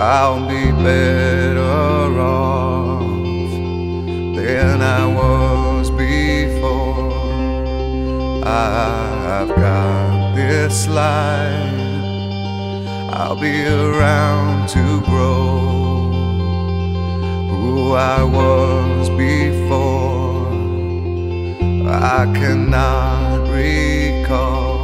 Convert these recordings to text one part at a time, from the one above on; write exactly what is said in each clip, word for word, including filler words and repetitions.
I'll be better off than I was before. I've got this life, I'll be around to grow who I was before. I cannot recall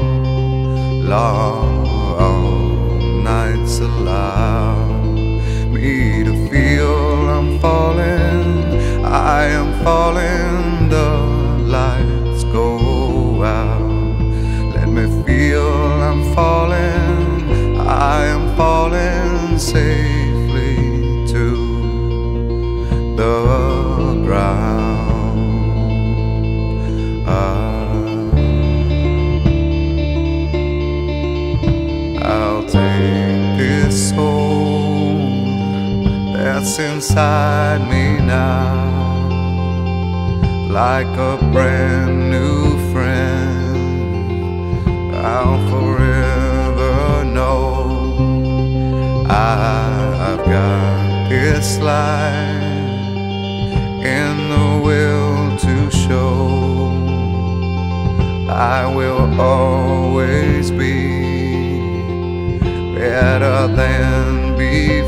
long nights allow me to feel I'm falling, I am falling, the lights go out. Let me feel I'm falling, I am falling safely to the ground. I'll take this soul that's inside me now, like a brand new friend. I'll forever know I've got this life in the will to show. I will always be better than before.